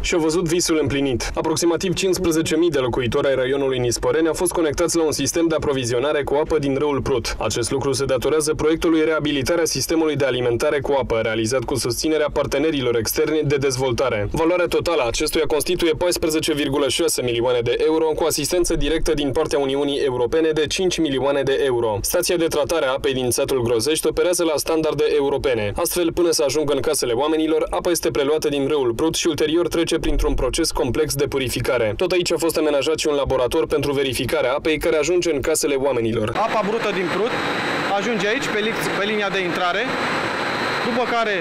Și-au văzut visul împlinit. Aproximativ 15.000 de locuitori ai raionului Nisporeni au fost conectați la un sistem de aprovizionare cu apă din râul Prut. Acest lucru se datorează proiectului Reabilitarea sistemului de alimentare cu apă, realizat cu susținerea partenerilor externi de dezvoltare. Valoarea totală a acestuia constituie 14,6 milioane de euro, cu asistență directă din partea Uniunii Europene de 5 milioane de euro. Stația de tratare a apei din satul Grozești operează la standarde europene. Astfel, până să ajungă în casele oamenilor, apa este preluată din râul Prut și ulterior trece printr-un proces complex de purificare. Tot aici a fost amenajat și un laborator pentru verificarea apei care ajunge în casele oamenilor. Apa brută din Prut ajunge aici pe linia de intrare, după care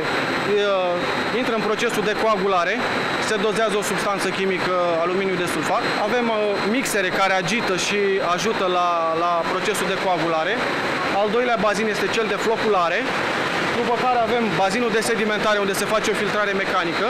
intră în procesul de coagulare, se dozează o substanță chimică, aluminiu de sulfat. Avem mixere care agită și ajută la procesul de coagulare. Al doilea bazin este cel de floculare, după care avem bazinul de sedimentare unde se face o filtrare mecanică,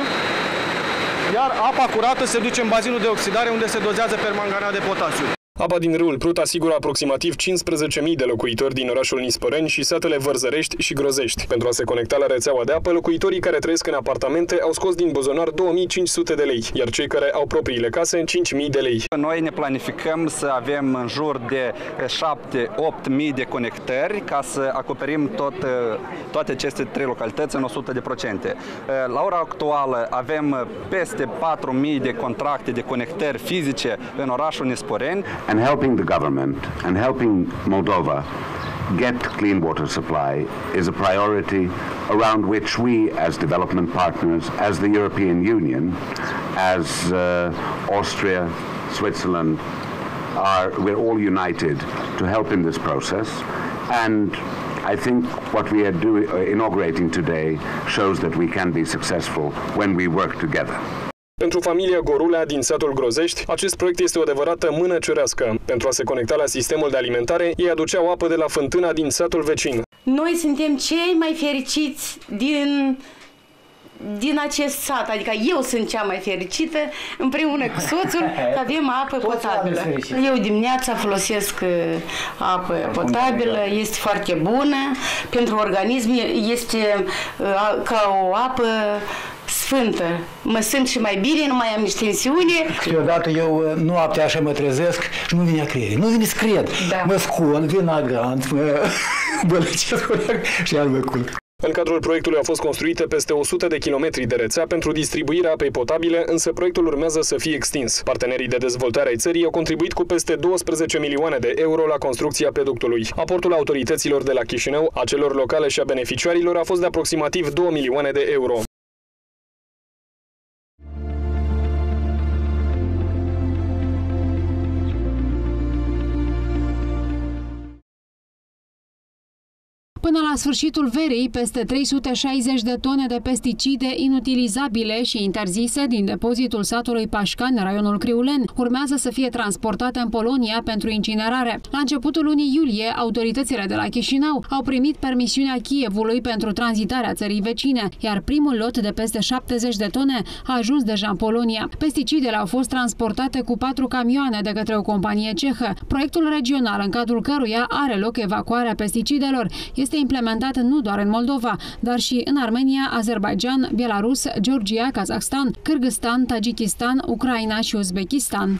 iar apa curată se duce în bazinul de oxidare unde se dozează permanganat de potasiu. Apa din râul Prut asigură aproximativ 15.000 de locuitori din orașul Nisporeni și satele Vărzărești și Grozești. Pentru a se conecta la rețeaua de apă, locuitorii care trăiesc în apartamente au scos din buzunar 2.500 de lei, iar cei care au propriile case 5.000 de lei. Noi ne planificăm să avem în jur de 7-8.000 de conectări ca să acoperim toate aceste trei localități în 100%. La ora actuală avem peste 4.000 de contracte de conectări fizice în orașul Nisporeni. And helping the government and helping Moldova get clean water supply is a priority around which we, as development partners, as the European Union, as Austria, Switzerland, we're all united to help in this process. And I think what we are inaugurating today shows that we can be successful when we work together. Pentru familia Gorulea din satul Grozești, acest proiect este o adevărată mână cerească. Pentru a se conecta la sistemul de alimentare, ei aduceau apă de la fântâna din satul vecin. Noi suntem cei mai fericiți din acest sat, adică eu sunt cea mai fericită, împreună cu soțul, că avem apă potabilă. Eu dimineața folosesc apă potabilă, este foarte bună, pentru organism este ca o apă sfântă. Mă simt și mai bine, nu mai am nici tensiune. Câteodată eu noaptea așa mă trezesc și nu vine a crede. Nu vine să cred. Da. Mă scol, vin agrant, mă bălăcesc și iar mă culc. În cadrul proiectului au fost construite peste 100 de kilometri de rețea pentru distribuirea apei potabile, însă proiectul urmează să fie extins. Partenerii de dezvoltare ai țării au contribuit cu peste 12 milioane de euro la construcția peductului. Aportul autorităților de la Chișinău, a celor locale și a beneficiarilor a fost de aproximativ 2 milioane de euro. Până la sfârșitul verii, peste 360 de tone de pesticide inutilizabile și interzise din depozitul satului Pașcani, raionul Criulen, urmează să fie transportate în Polonia pentru incinerare. La începutul lunii iulie, autoritățile de la Chișinău au primit permisiunea Kievului pentru tranzitarea țării vecine, iar primul lot de peste 70 de tone a ajuns deja în Polonia. Pesticidele au fost transportate cu 4 camioane de către o companie cehă. Proiectul regional, în cadrul căruia are loc evacuarea pesticidelor, este implementat nu doar în Moldova, dar și în Armenia, Azerbaidjan, Belarus, Georgia, Kazahstan, Kârgâzstan, Tajikistan, Ucraina și Uzbekistan.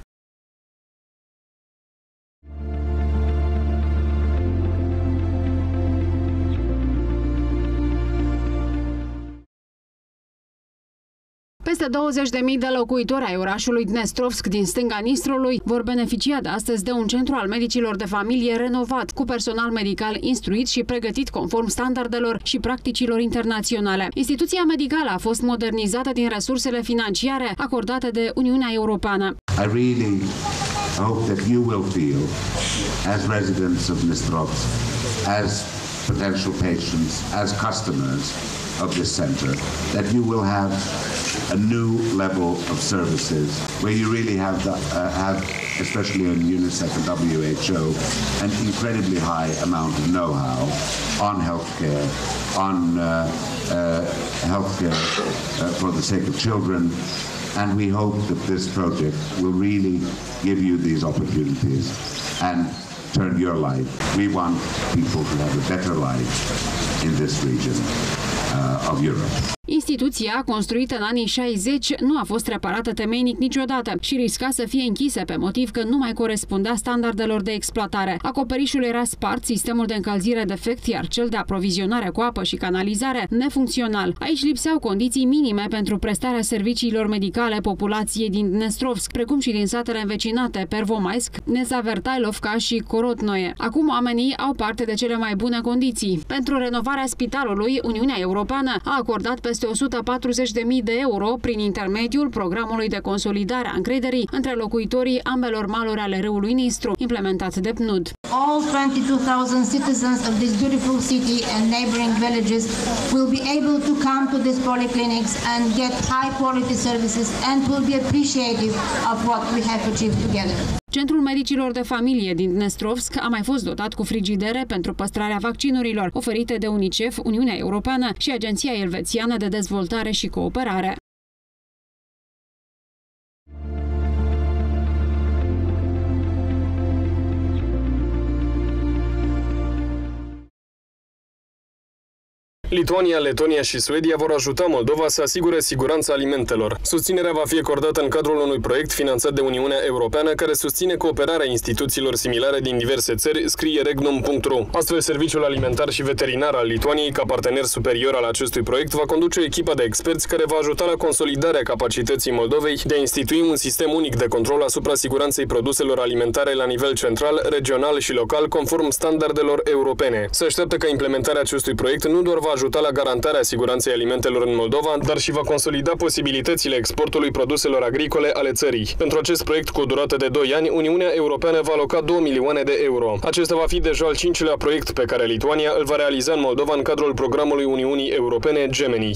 Peste 20.000 de locuitori ai orașului Dnestrovsk din stânga Nistrului vor beneficia de astăzi de un centru al medicilor de familie renovat, cu personal medical instruit și pregătit conform standardelor și practicilor internaționale. Instituția medicală a fost modernizată din resursele financiare acordate de Uniunea Europeană. I really hope that you will feel, as residents of Dnestrovsk, as potential patients, as customers of this center, that you will have a new level of services where you really have, especially in UNICEF and WHO, an incredibly high amount of know-how on healthcare, for the sake of children, and we hope that this project will really give you these opportunities and turn your life. We want people to have a better life in this region of Europe. Instituția, construită în anii 60, nu a fost reparată temeinic niciodată și risca să fie închisă pe motiv că nu mai corespundea standardelor de exploatare. Acoperișul era spart, sistemul de încălzire defect, iar cel de aprovizionare cu apă și canalizare nefuncțional. Aici lipseau condiții minime pentru prestarea serviciilor medicale populației din Dnestrovsk, precum și din satele învecinate Pervomaisk, Nezavertailovka și Korotnoe. Acum oamenii au parte de cele mai bune condiții. Pentru renovarea spitalului, Uniunea Europeană a acordat peste 140.000 de euro prin intermediul programului de consolidare a încrederii între locuitorii ambelor maluri ale râului Nistru, implementat de PNUD. All 22,000 citizens of this beautiful city and neighboring villages will be able to come to these polyclinics and get high quality services and will be appreciative of what we have achieved together. Centrul Medicilor de Familie din Dnestrovsk a mai fost dotat cu frigidere pentru păstrarea vaccinurilor, oferite de UNICEF, Uniunea Europeană și Agenția Elvețiană de Dezvoltare și Cooperare. Lituania, Letonia și Suedia vor ajuta Moldova să asigure siguranța alimentelor. Susținerea va fi acordată în cadrul unui proiect finanțat de Uniunea Europeană care susține cooperarea instituțiilor similare din diverse țări, scrie regnum.ro. Astfel, Serviciul Alimentar și Veterinar al Lituaniei, ca partener superior al acestui proiect, va conduce o echipă de experți care va ajuta la consolidarea capacității Moldovei de a institui un sistem unic de control asupra siguranței produselor alimentare la nivel central, regional și local, conform standardelor europene. Se așteaptă ca implementarea acestui proiect nu doar va ajuta la garantarea siguranței alimentelor în Moldova, dar și va consolida posibilitățile exportului produselor agricole ale țării. Pentru acest proiect cu o durată de 2 ani, Uniunea Europeană va aloca 2 milioane de euro. Acesta va fi deja al 5-lea proiect pe care Lituania îl va realiza în Moldova în cadrul programului Uniunii Europene Gemini.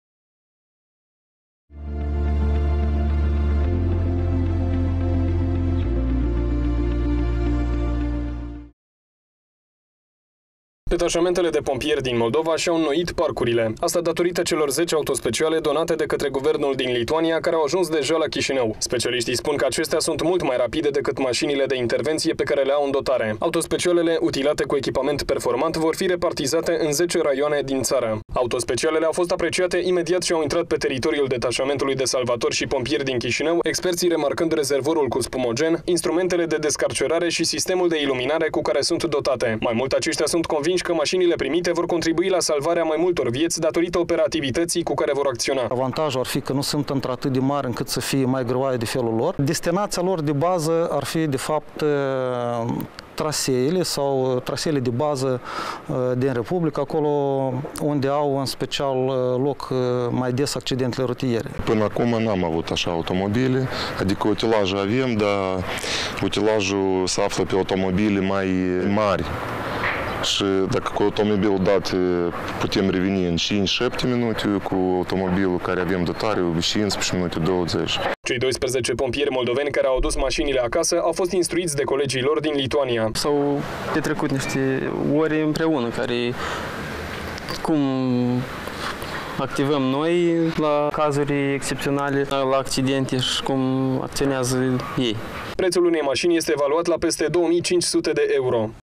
Detașamentele de pompieri din Moldova și-au înnoit parcurile. Asta datorită celor 10 autospeciale donate de către guvernul din Lituania, care au ajuns deja la Chișinău. Specialiștii spun că acestea sunt mult mai rapide decât mașinile de intervenție pe care le au în dotare. Autospecialele, utilate cu echipament performant, vor fi repartizate în 10 raioane din țară. Autospecialele au fost apreciate imediat și au intrat pe teritoriul detașamentului de salvatori și pompieri din Chișinău, experții remarcând rezervorul cu spumogen, instrumentele de descarcerare și sistemul de iluminare cu care sunt dotate. Mai mult, aceștia sunt convinși că mașinile primite vor contribui la salvarea mai multor vieți datorită operativității cu care vor acționa. Avantajul ar fi că nu sunt într-atât de mari încât să fie mai greoaie de felul lor. Destinația lor de bază ar fi, de fapt, traseele sau traseele de bază din Republica, acolo unde au în special loc mai des accidentele rutiere. Până acum n-am avut așa automobile, adică utilajul avem, dar utilajul se află pe automobile mai mari. Și dacă cu automobilul dat putem reveni în 5-7 minute, cu automobilul care avem dotare 15 minute, 20. Cei 12 pompieri moldoveni care au adus mașinile acasă au fost instruiți de colegii lor din Lituania. S-au petrecut niște ore împreună, care cum activăm noi la cazuri excepționale, la accidente și cum acționează ei. Prețul unei mașini este evaluat la peste 2500 de euro.